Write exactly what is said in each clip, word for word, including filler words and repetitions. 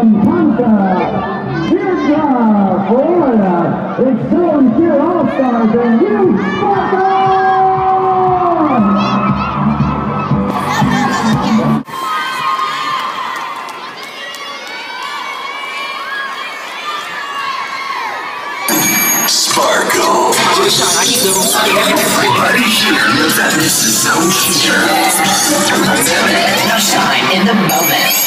from Ponte Vedra, Florida. It's Zone Cheer Allstars and you Sparkle! Sparkle. Everybody here knows that this is Zone Cheer. Now shine in the moment.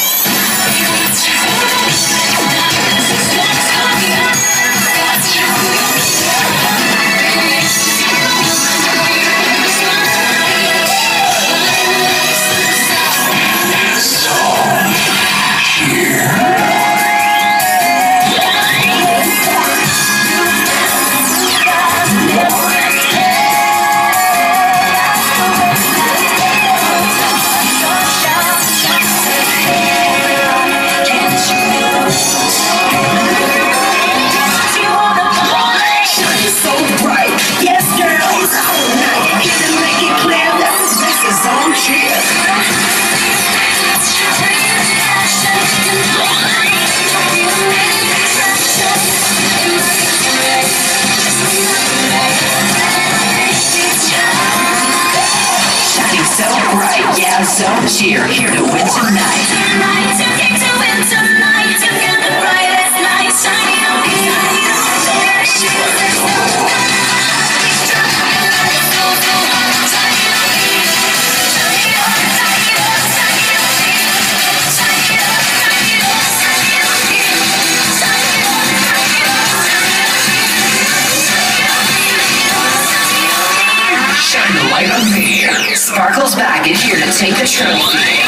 Zone Cheer, here to win tonight. Tonight, to get to win tonight. You got the brightest light shining on me. Shine the light on me. Sparkle's back and here to take the trophy.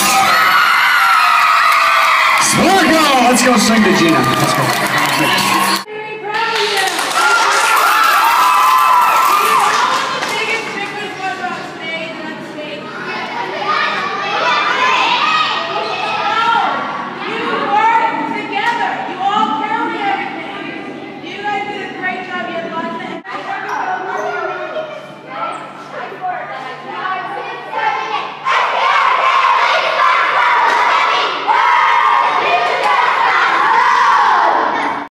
Let's go sing to Gena. Let's go.